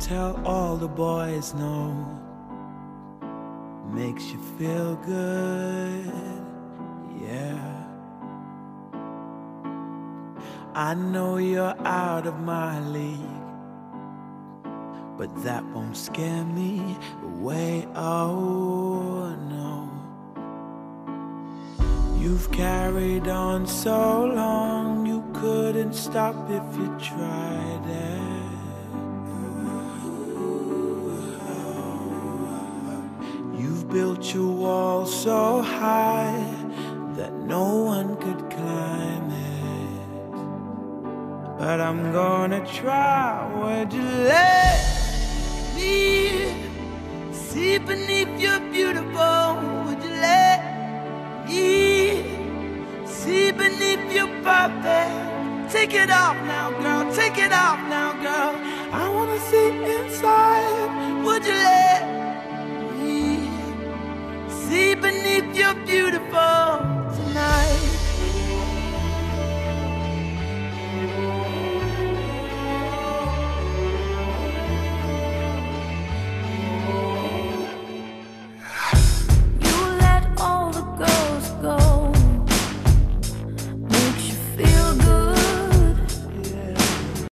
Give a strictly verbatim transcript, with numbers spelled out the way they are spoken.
tell all the boys no. Makes you feel good, yeah. I know you're out of my league, but that won't scare me away, oh no. You've carried on so long, you couldn't stop if you tried it. You've built your wall so high that no one could climb it. But I'm gonna try. Would you let me see beneath your beautiful? Would you let me see beneath your perfect? Take it off now, girl, take it off now, girl. I wanna see inside. Would you let me see beneath your beautiful?